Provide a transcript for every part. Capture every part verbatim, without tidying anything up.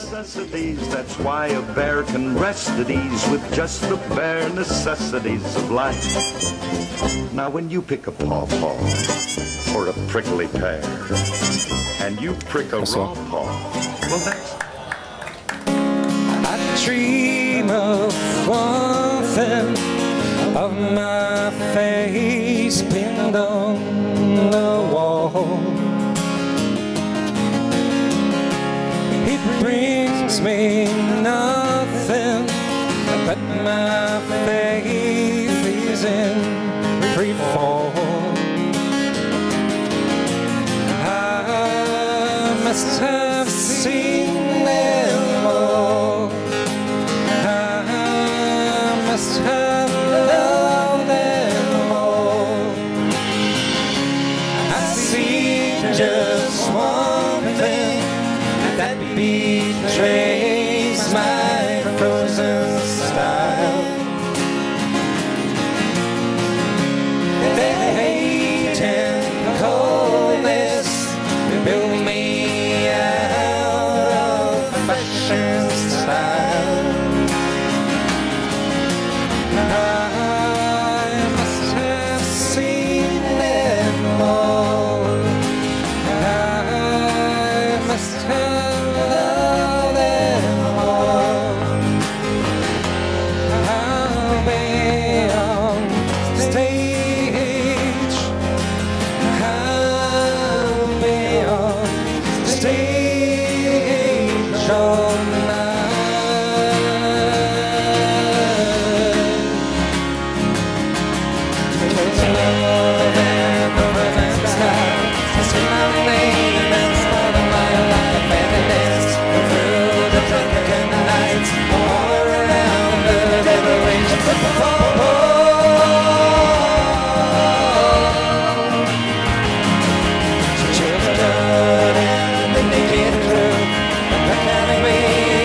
necessities. That's why a bear can rest at ease with just the bare necessities of life. Now when you pick a pawpaw or a prickly pear and you prick a raw paw, well that's... I dream of one thing, of my face pinned on the wall. It brings me nothing, but my faith is in free fall. I must have seen them all. I must have loved them all. I see just one thing that betrays my frozen style. The hate and coldness build me out of fashion style. I must have seen them all. I must have loved them all. I'll be on stage. I'll be on stage all night. It's love and the rhythm style. I see my name and start of my life, and it is through the drunken nights, all around the devilish football. Children and the naked crew, the enemy.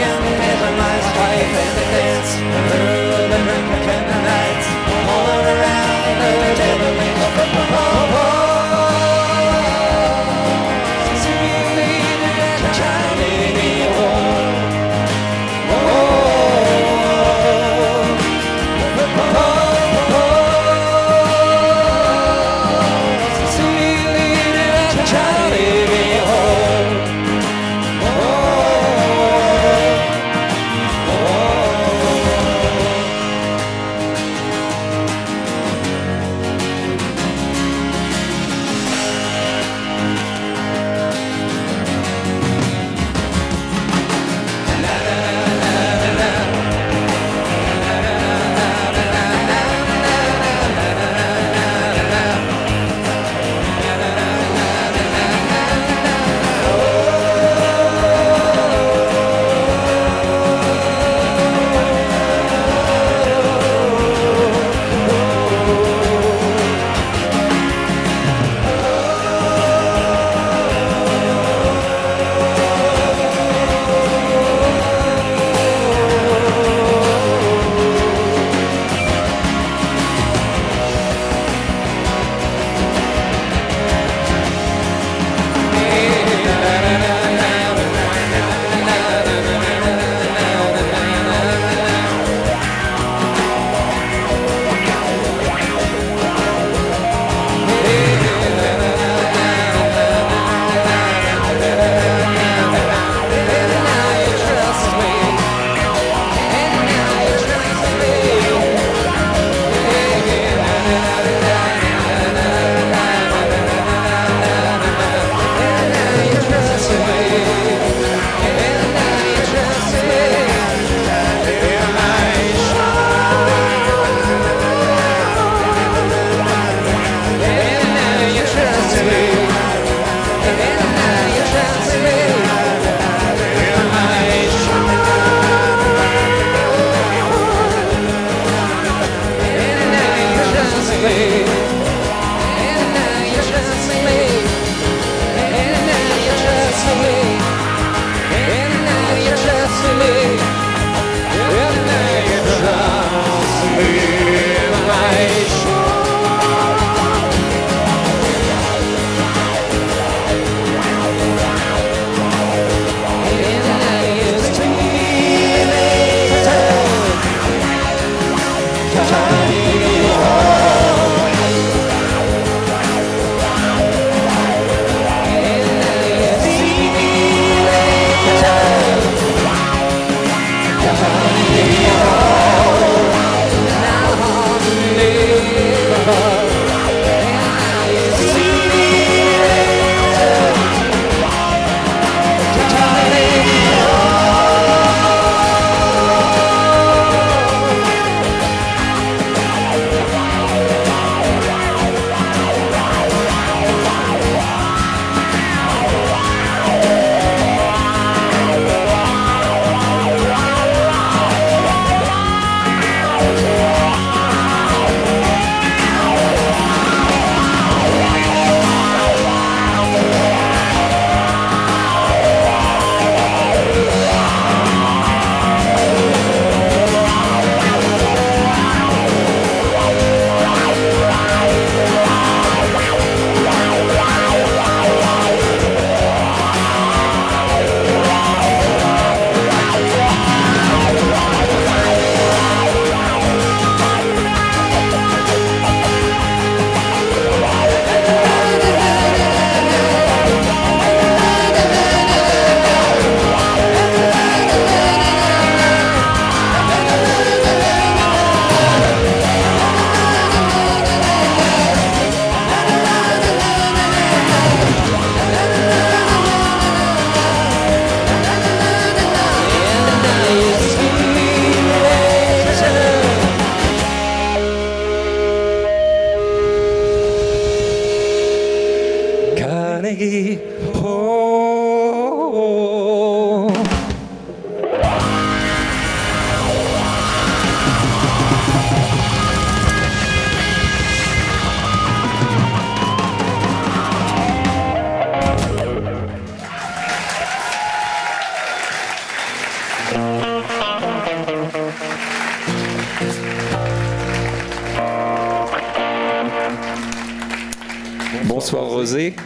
Bonsoir Rosé.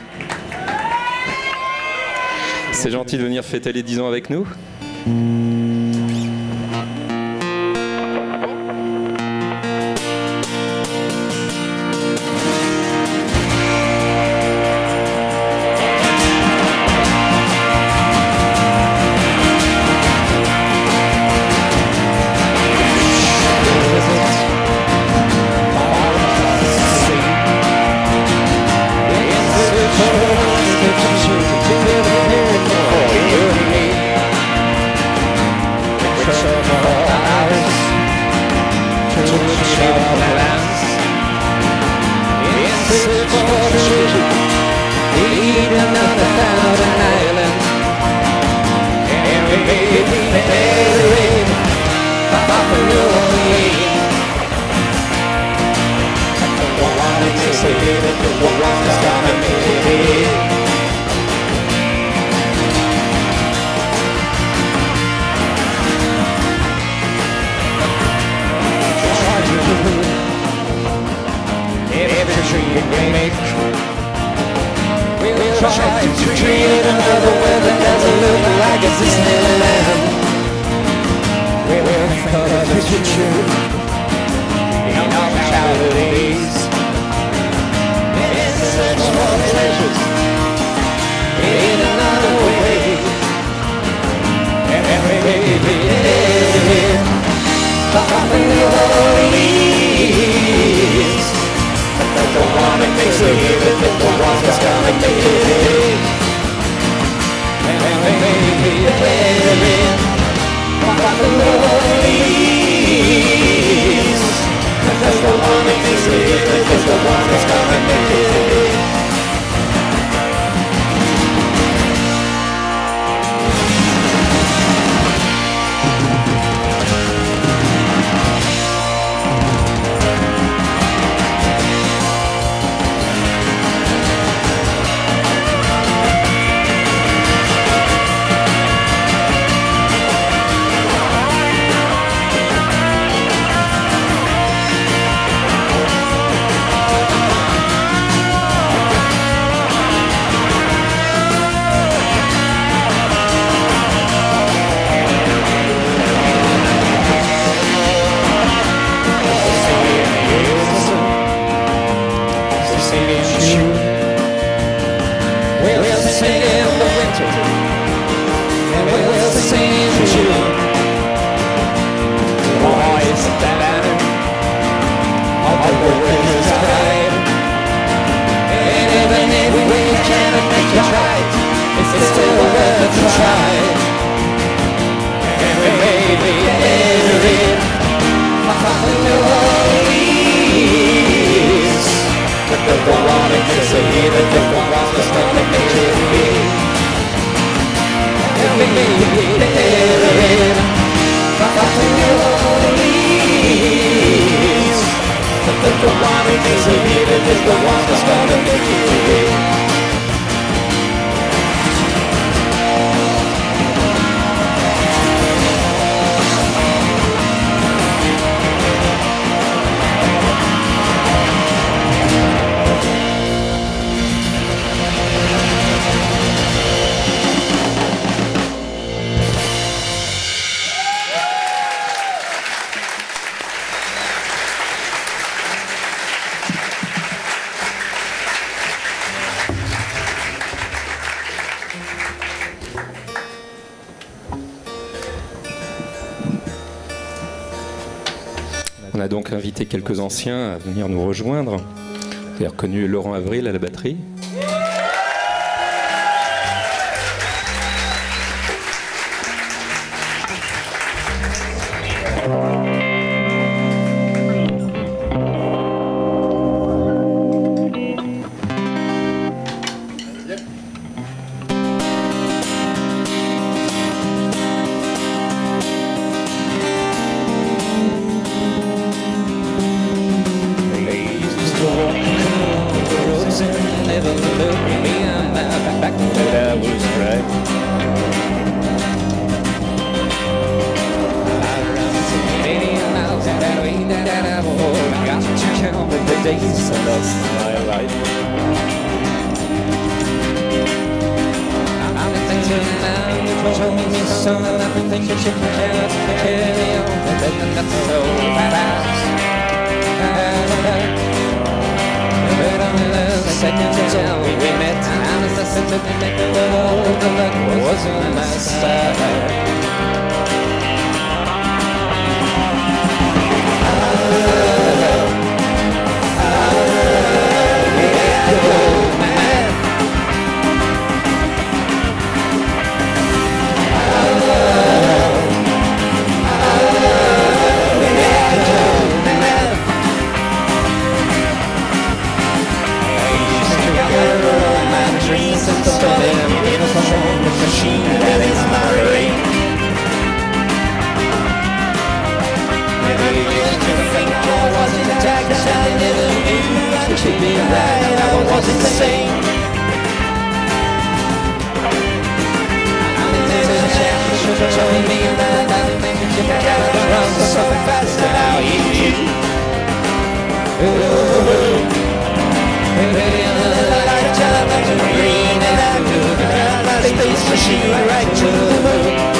C'est gentil de venir fêter les dix ans avec nous. On a donc invité quelques anciens à venir nous rejoindre. Vous avez reconnu Laurent Avril à la batterie. Never some of the things that you cannot carry on, but that's so fast. But only the second until we met, and as I said to the world, the luck was on my side. Should be right, I wasn't the same. And there's a chance you're showing me that I think you can't run so fast now you do. Maybe another lifetime like a green and blue, the space machine right to the moon.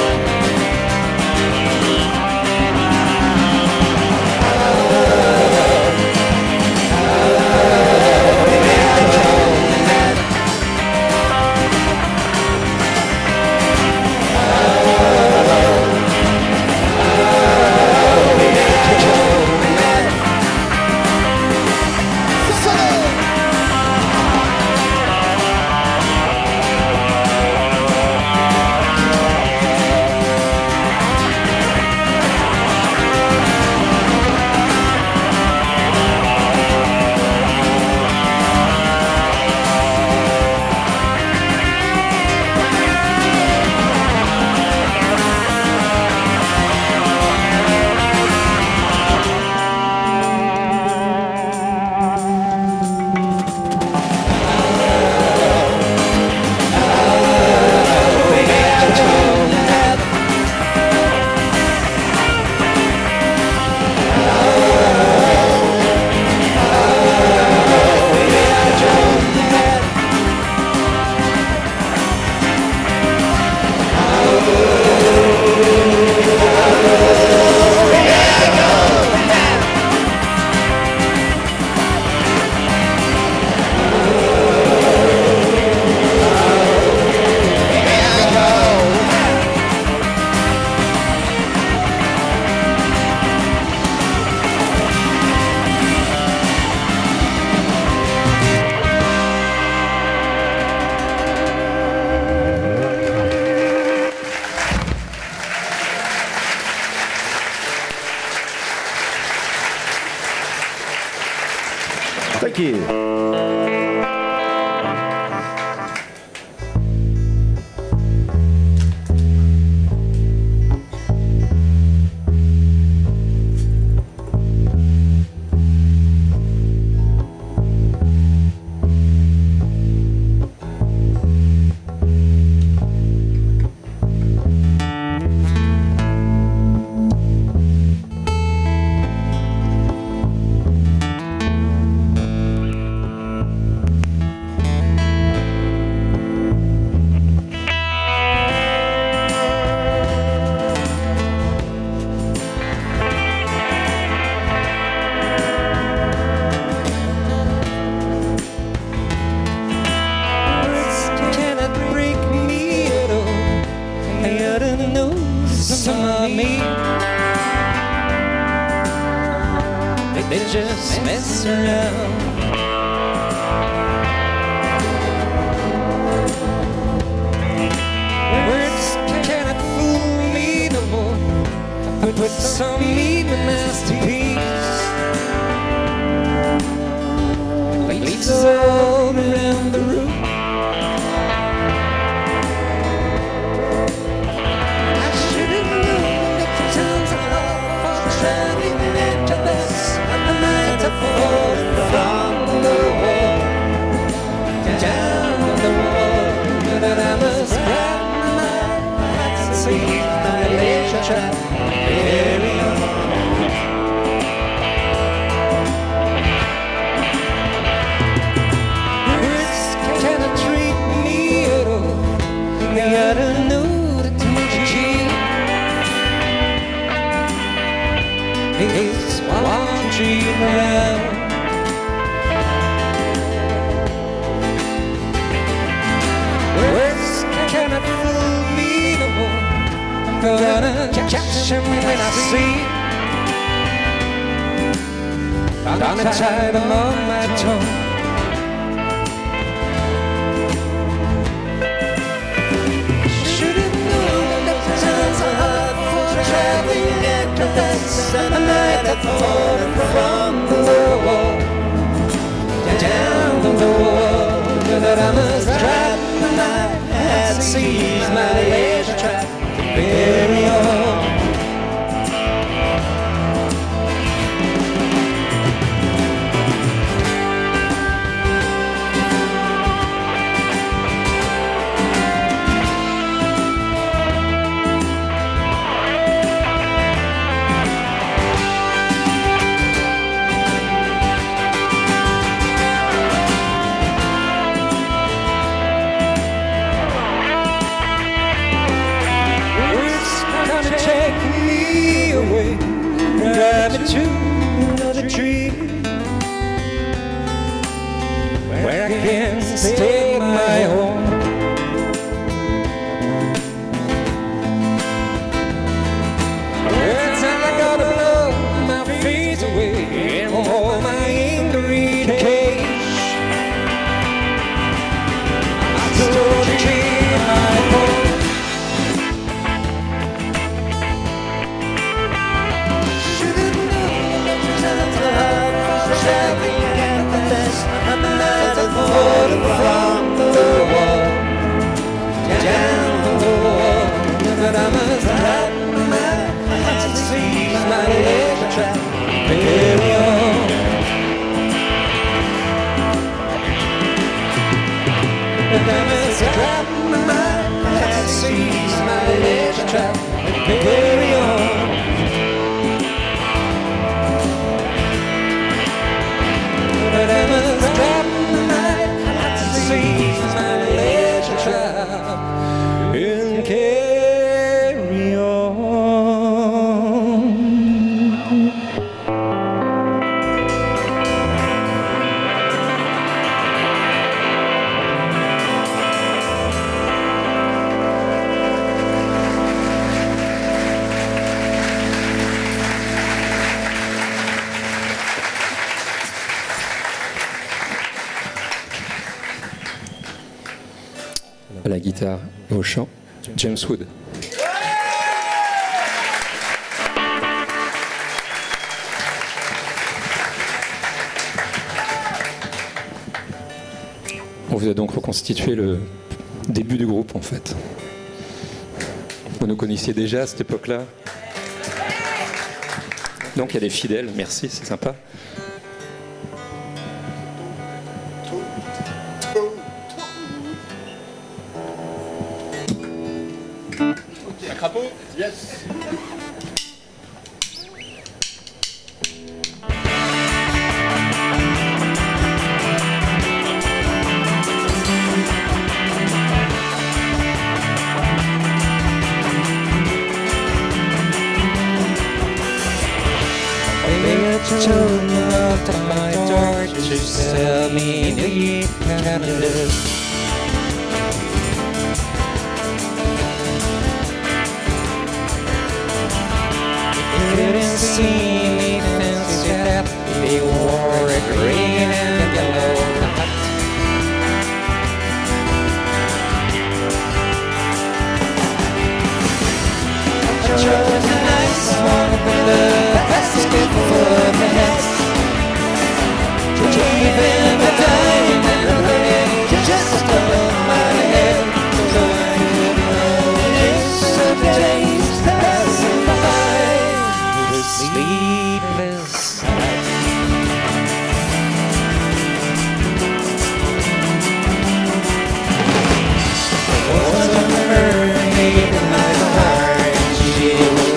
Thank you. They just mess around. Words cannot fool me no more. I put some meat in a masterpiece. Leaves all around the room. I should have known that the times are hard for traveling into this. I might have fallen from the wall, down the wall, but I must grab my lights and see my leisure trap. Carry on. Words cannot treat me at all. I don't know that much. It's one tree around. Words cannot fool me no more. Gonna catch him when I see him. Gonna tie them on my tongue. Should've known that the times are hard for traveling after that's a night I've fallen from the wall, down the wall, that I must drive the night that sees my leisure track to bury on. Drive me to another tree where I can stay my home. Words I gotta blow my fears away and all my angry cage. I told the tree my home. Traveling at the best, I'm not a photo from the wall, down the wall, but I must have my heart to see my leisure track, bury on. But I must have my heart to see my leisure track, bury on. But I must drop my heart to seize my leisure track and carry on. À la guitare et au chant, James Wood. On vous a donc reconstitué le début du groupe en fait. Vous nous connaissiez déjà à cette époque-là. Donc il y a des fidèles, merci, c'est sympa. Crapaud, yes. Children up to my door to sell me new calendars. You couldn't see me fancy that they wore a green and yellow hat. I chose a nice one with a basket full of hats. To keep in the diamond ring just above my head, so I could notice the days passing by with sleepless nights. Was a mermaid in my heart, she was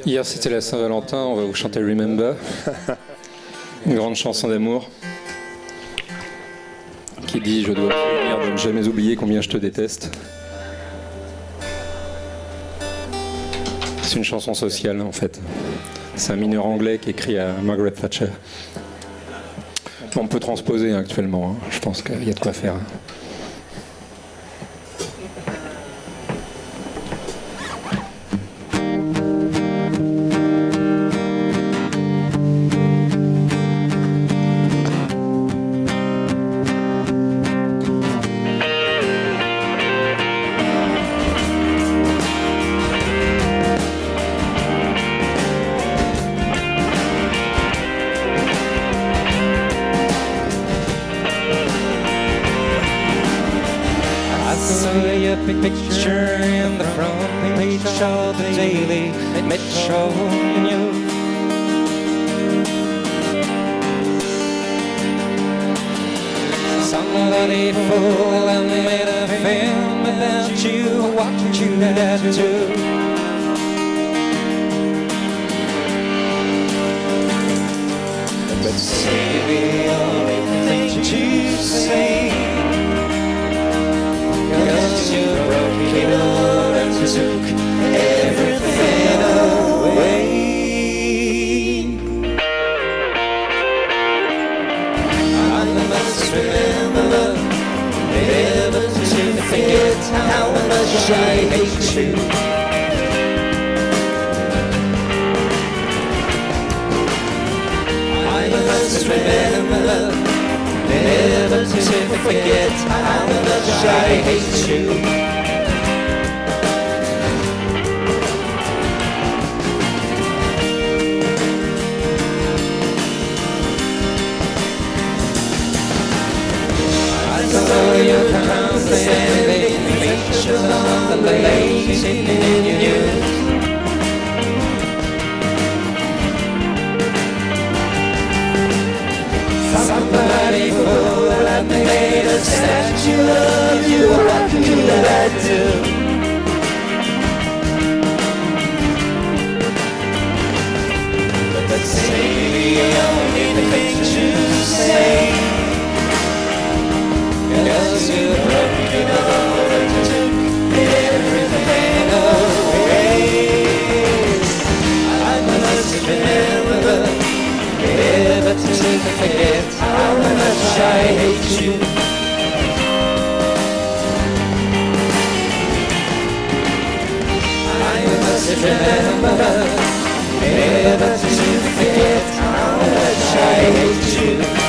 Hier c'était la Saint-Valentin, on va vous chanter Remember, une grande chanson d'amour qui dit je dois te souvenir de ne jamais oublier combien je te déteste. C'est une chanson sociale en fait. C'est un mineur anglais qui écrit à Margaret Thatcher. On peut transposer actuellement, hein. Je pense qu'il y a de quoi faire. Picture in the front page of the Daily Metro News. Somebody fool and made a film about you. What did you have to do? But say the only thing to say. Cause you broke it all and took everything away. I must remember never to forget how much I hate you. I must remember never to forget how much I hate you. I saw your condescending features on the late evening news. Somebody fool and made a statue of you. What could I do? But say the only thing to say. Cause you broke it all and took everything away. I must remember never to forget how much I hate you. I must remember never to forget how much I hate you.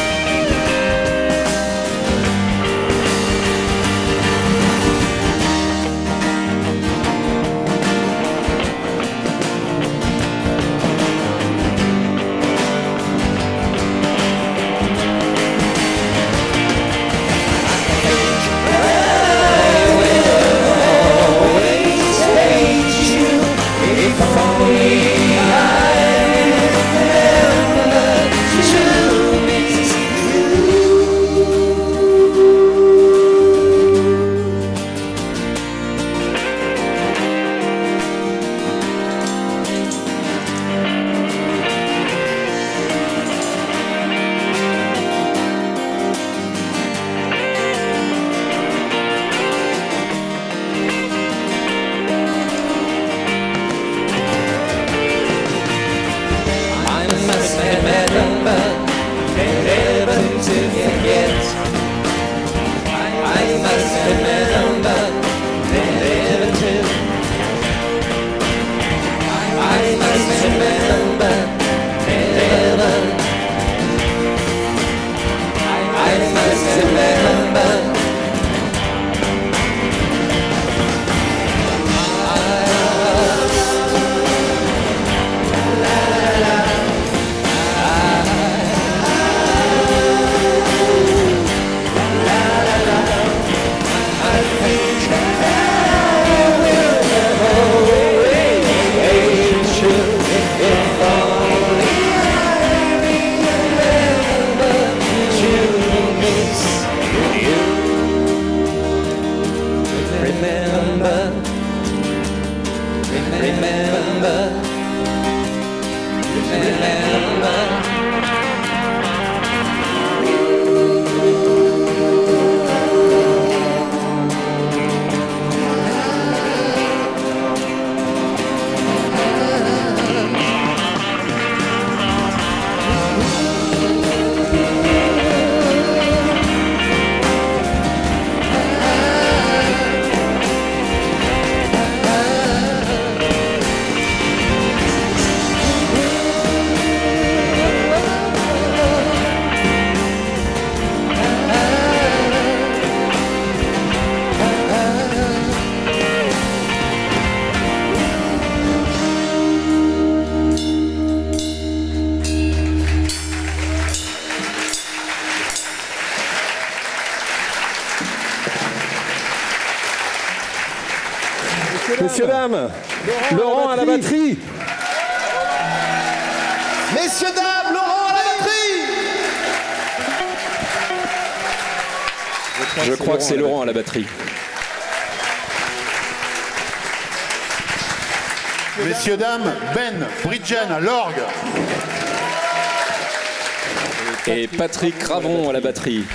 Remember, Messieurs, dames, Laurent à la batterie. Messieurs, dames, Laurent à la batterie. Je crois que c'est Laurent à la batterie. Messieurs, dames, Ben Bridgen à l'orgue. Et Patrick Cravon à la batterie.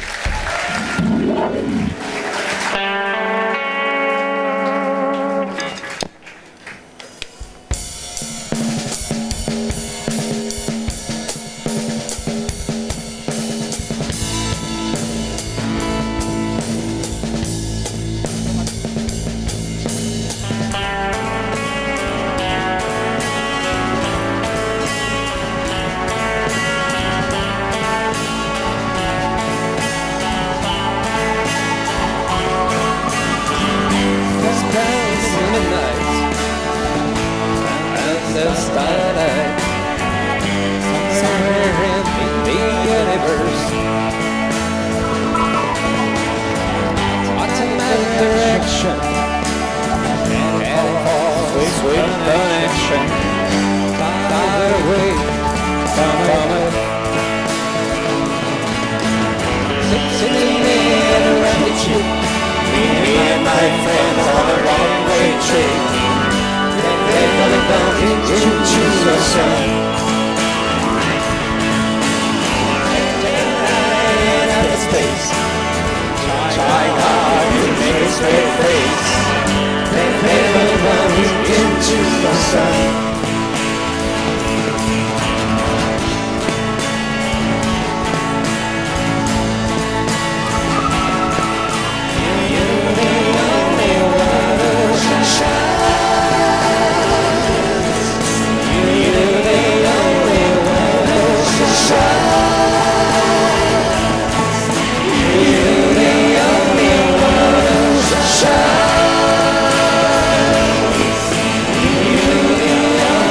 Shine.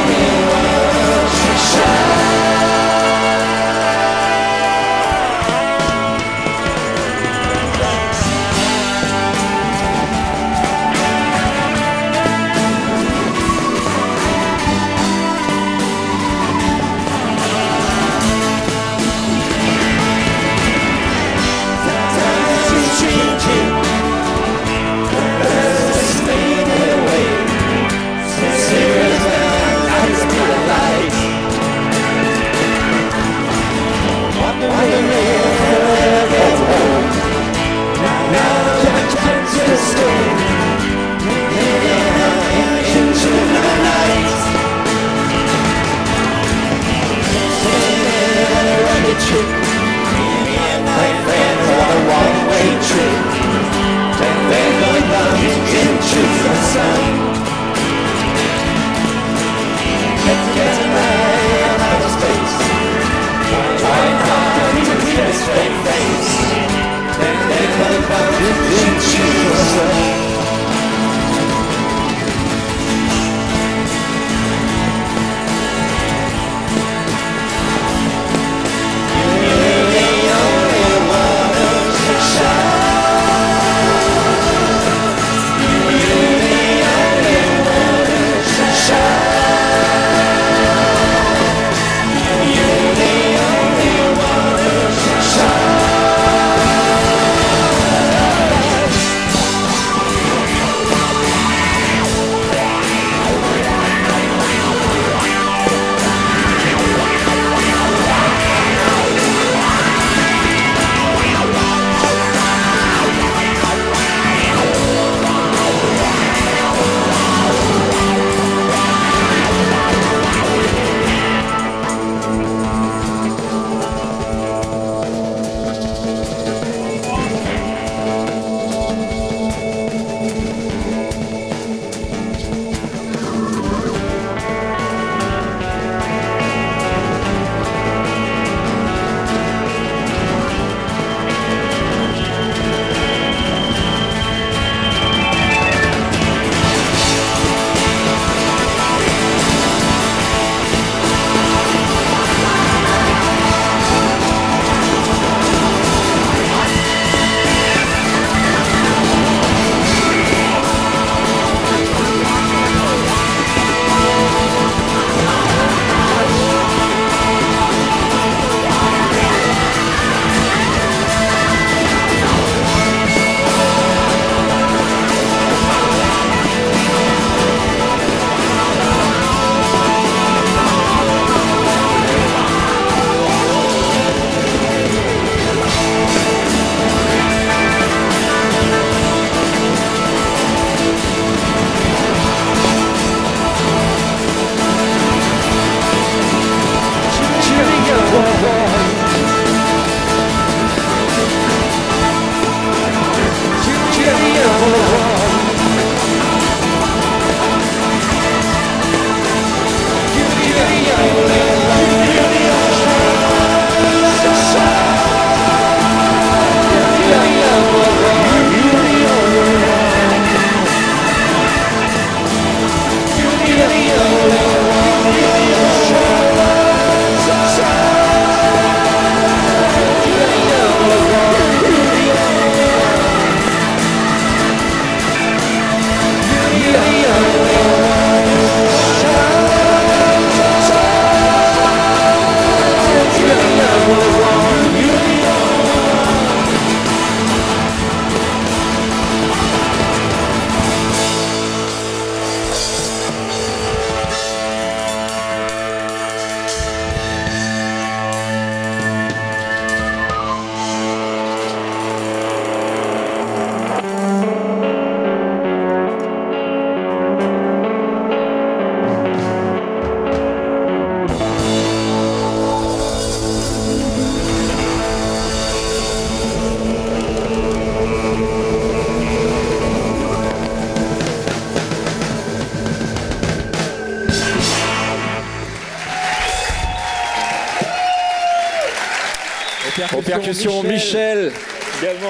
Aux percussions, Michel, également.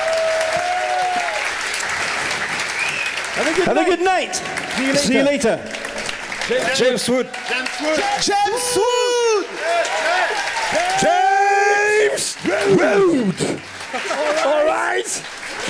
Have a good night. See you later. James Wood. James Wood. James Wood. James Wood. All right.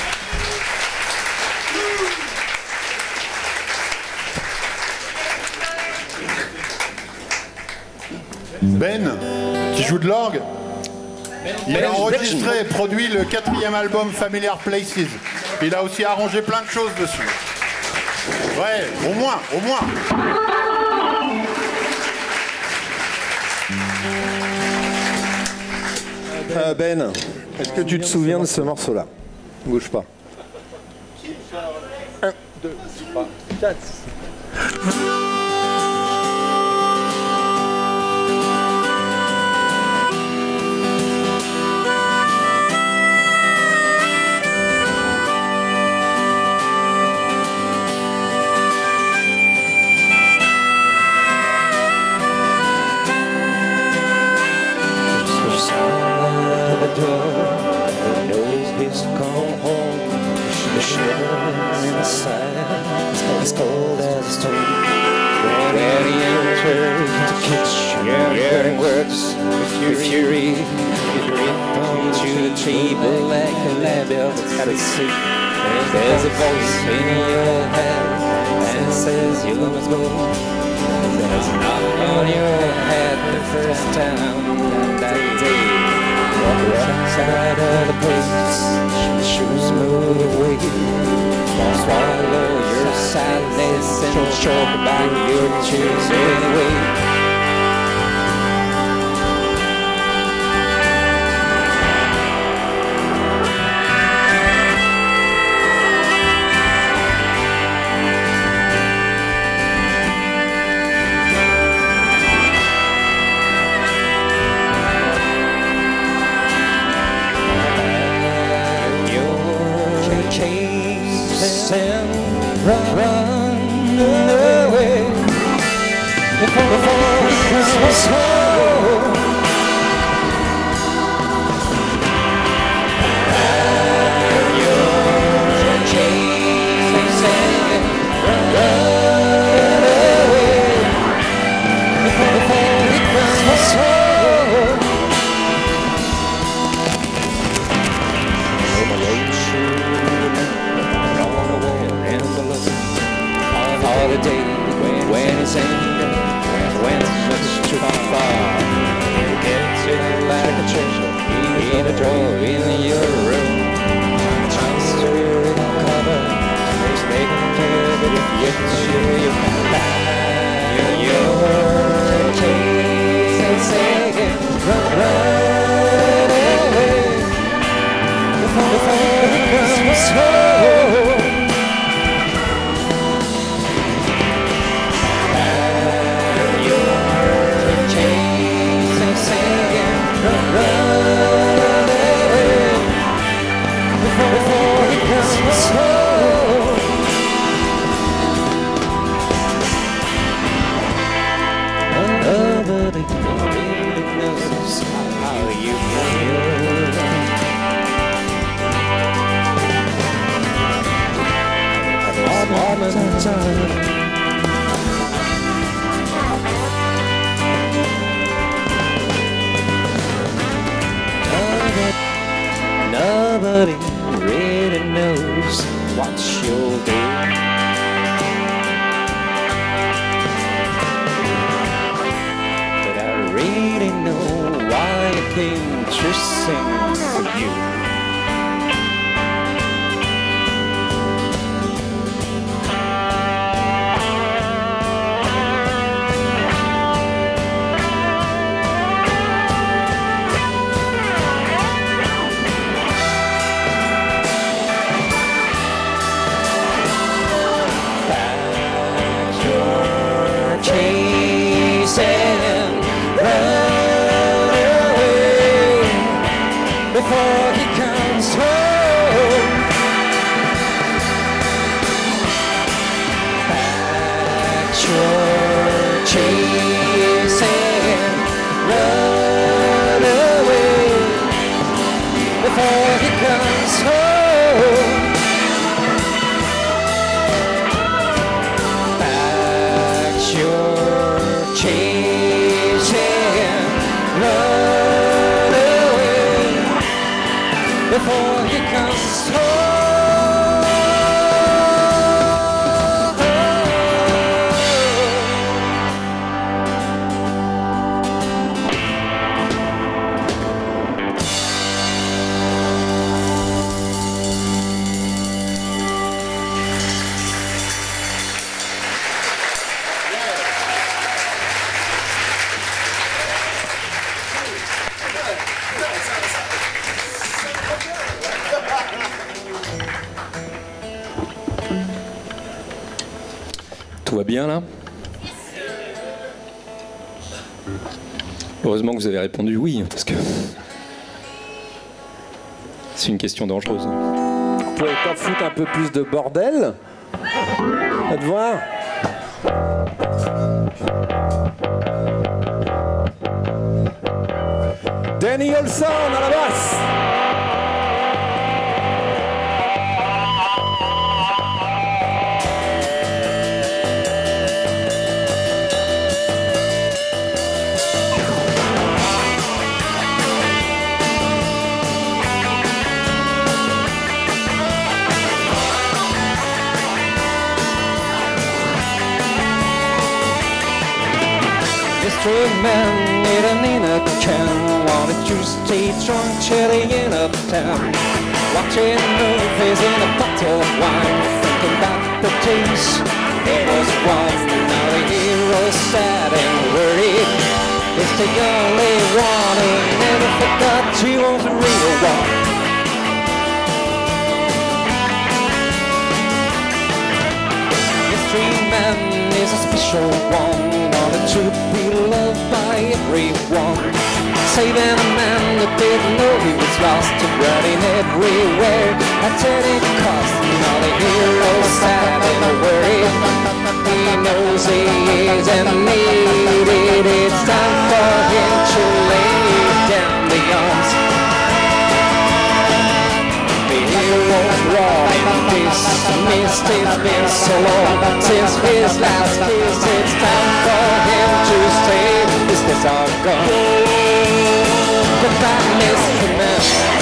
Ben, qui joue de l'orgue. Il a enregistré et produit le quatrième album Familiar Places. Il a aussi arrangé plein de choses dessus. Ouais, au moins, au moins. Euh, Ben, est-ce que tu te souviens de ce morceau-là? Bouge pas. Un, deux, trois, quatre. As cold as a stone, where he entered to catch your hearing words with fury. He comes to the table like a lamb at the sea. There's a voice in your head and it says you must go. There's a knock on your head the first time that day. Walk outside of the place, the shoes move away. Swallow your sadness and choke back your tears away. And run, run away before it comes home. And you're chasing, run, run away before it comes home. All the day when, when it's anger, when it's much too far. You get to like a treasure, in a drawer in your room. Tries to recover, just making care that if you're sure you can buy. You're chasing, run, run away before it comes home. Nobody really knows how you feel. At this moment in time, nobody really knows what you'll do. something to sing for you. Before he comes home, back you're chasing, run away. Before he comes home, back you're chasing, run away. Before he comes home. Tout va bien là? Heureusement que vous avez répondu oui, parce que c'est une question dangereuse. Vous pouvez pas foutre un peu plus de bordel? Faites voir. Danny Olson à la basse. Mystery man hidden in a can, wanted to stay drunk, chilling in uptown, watching movies in a bottle of wine, thinking about the days it was once. Now the hero is sad and worried, it's the only one who never forgot he was the real one. Mystery man is a special one, wanted to be loved by everyone, saving a man that didn't know he was lost, running everywhere at any cost. Now the hero's sad and worried, he knows he isn't needed, it's time for him to lay down the arms. The hero's wrong, dismissed, it's been so long since his last kiss, it's time for him to stay. Is this all gone? Goodbye, Mister Man.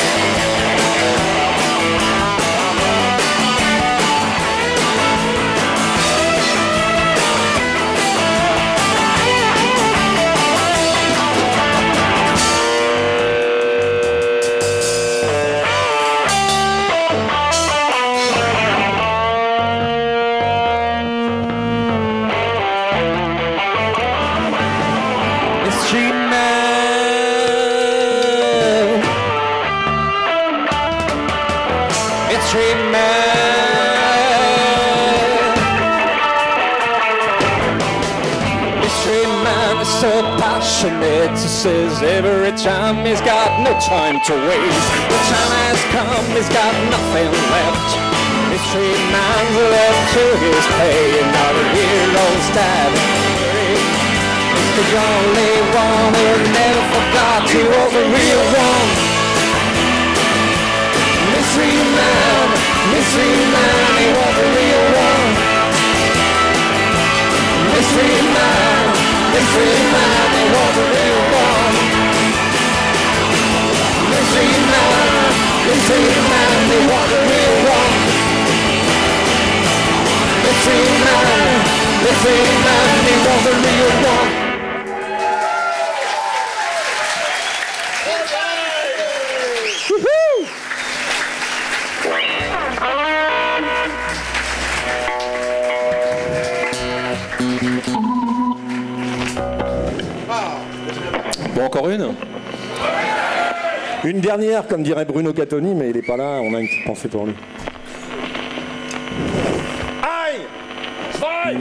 Mystery man, mystery man, mystery man is so passionate, he says every time he's got no time to waste. The time has come, he's got nothing left. Mystery man's left to his fate, and now the hero's dead. The only one who never forgot he was the real one. Mystery man, mystery man, he was the real one. Mystery man, mystery man, he was the real one. Mystery man, mystery man, he was the real one. Mystery man, mystery man, he was the real one. encore une? Une dernière, comme dirait Bruno Catoni, mais il n'est pas là, on a une petite pensée pour lui. Aïe! Aïe!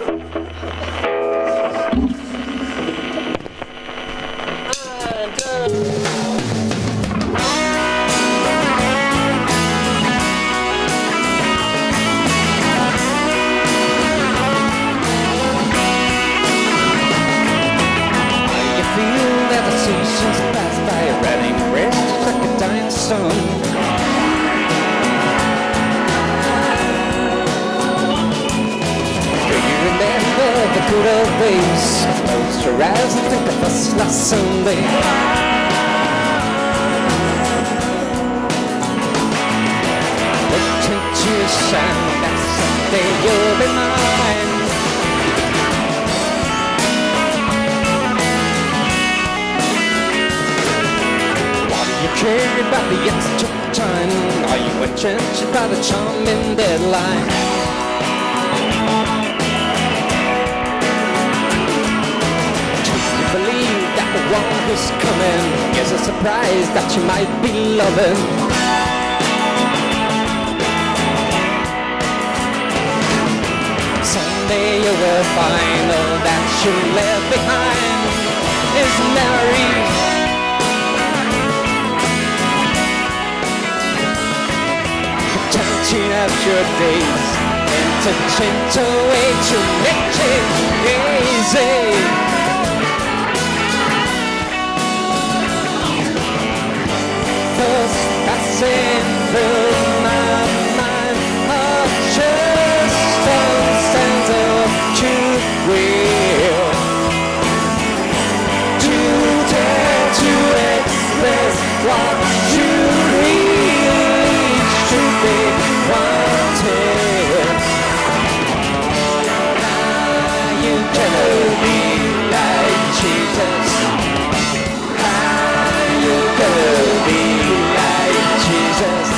Seasons pass by, running rest like a dying sun. Do you remember the good old days? Close your eyes and think of us last Sunday. Look into your shine, that someday you'll be mine. Care about the extra time? Are you enchanted by the charming deadline? Do you believe that the one who's coming is a surprise that you might be loving? Someday you will find all that you left behind is memories. Counting up your days and to change the way to make it easy. First passing through my mind are just some sense of truth will to dare to express what you really should be wanted. Now you gonna be like Jesus. How you gonna be like Jesus?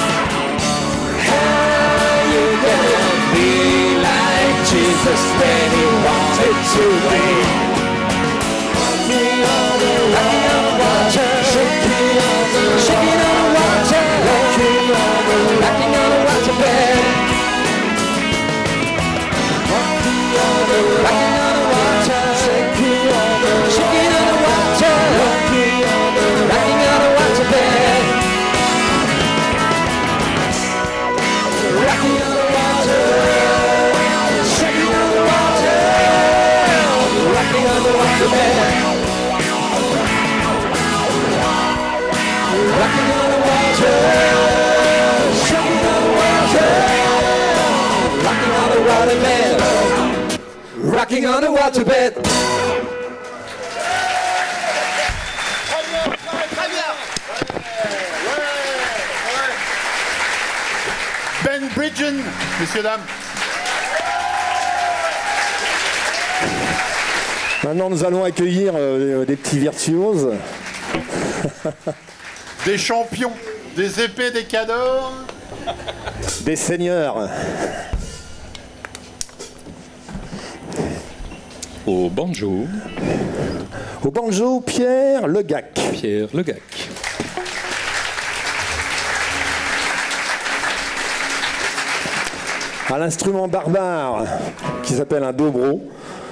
How you gonna be like Jesus when he wanted to be? Walking on the water, shaking on the water, walking on the rocking on the water bed. Walking on the rocking on the water, shaking on the shaking on the water, walking on the rocking on the water bed. Rocking on the water, shaking on the water, rocking on the water bed. Rocking on the water, shaking on the water, rocking on the water bed, rocking on the water bed. Ben Bridgen, messieurs, dames. Maintenant, nous allons accueillir euh, des petits virtuoses. Des champions, des épées, des cadors. Des seigneurs. Au banjo, Au banjo, Pierre Legac. Pierre Legac. À l'instrument barbare qui s'appelle un dobro,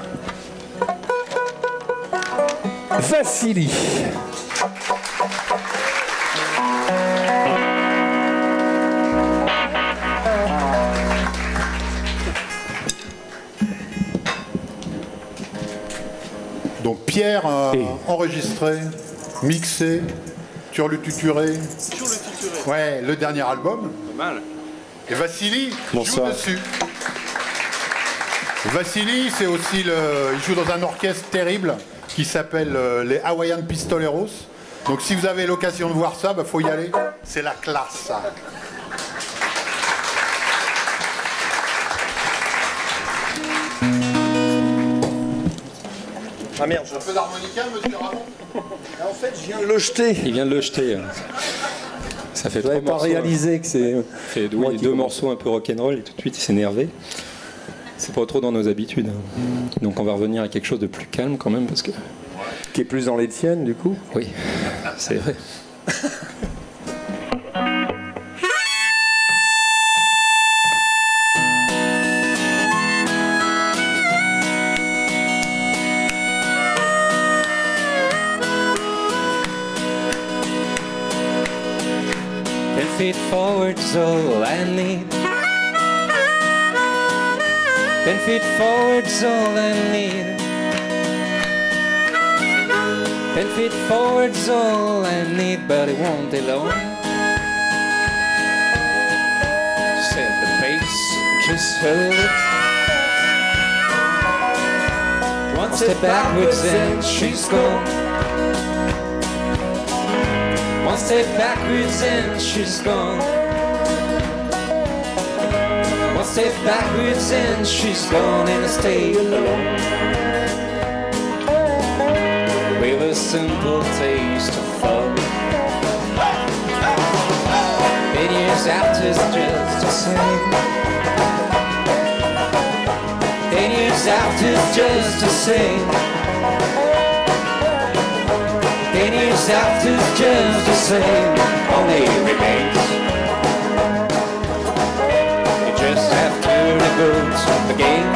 Vassili. Donc Pierre euh, Et- enregistré, mixé, turlututuré. Turlututuré. Ouais, le dernier album. Pas mal. Et Vassili Bonsoir. joue dessus. Vassili, c'est aussi le. Il joue dans un orchestre terrible qui s'appelle euh, les Hawaiian Pistoleros. Donc si vous avez l'occasion de voir ça, bah, faut y aller. C'est la classe, ça. Ah merde, Un peu d'harmonica, monsieur Ramon. en fait, je viens de le jeter. Il vient de le jeter. hein. Ça fait Je trois n'avais pas morceaux. réalisé que c'est. hein. Fait moi oui, qui deux commence. morceaux un peu rock'n'roll et tout de suite il s'est énervé. C'est pas trop dans nos habitudes. hein. Donc on va revenir à quelque chose de plus calme quand même parce que qui est plus dans les tiennes, du coup. Oui, c'est vrai. Ten feet forward's all I need. Ten feet forward's all I need. Ten feet forward's all I need, but it won't be long. Set the pace, just hold it. One step backwards and she's gone. One step backwards and she's gone. One step backwards and she's gone, and I stay alone with a simple taste of love. Ten years after it's just the same. Ten years after it's just the same. Ten years after it's just the same. Only remains you just have to reboot the game.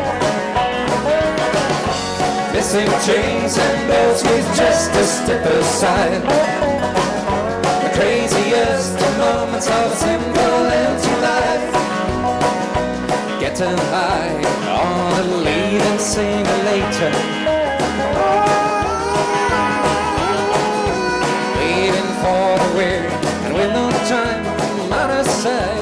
Missing chains and bells with just a step aside. The craziest moments of a simple empty life. Getting high on the lead and sing it later. Waiting for the wind and with no time on our side.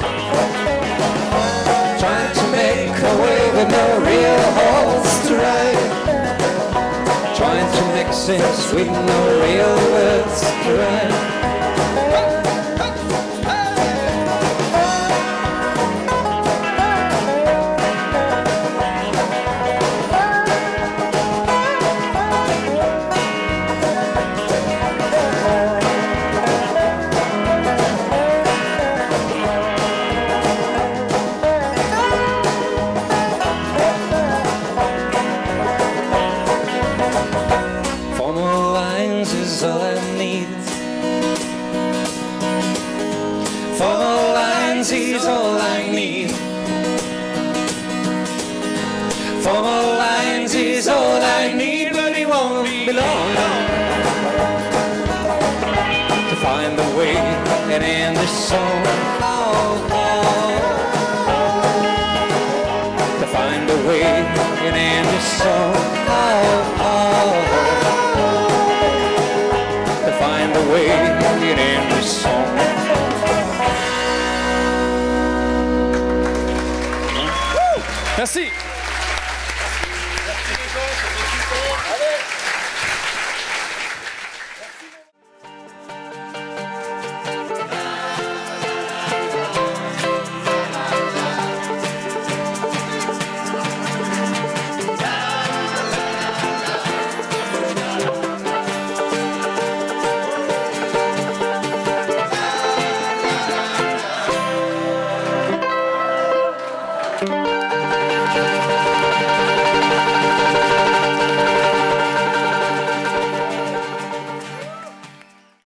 Trying to make a way with no real holes to ride. Trying to make sense with no real words to write. He's all I need. Formal lines, he's all I need, but he won't be long to find the way and end this song. Oh, oh. To find a way and end this song. Oh, oh. To find a way and end this song. Merci. Allez.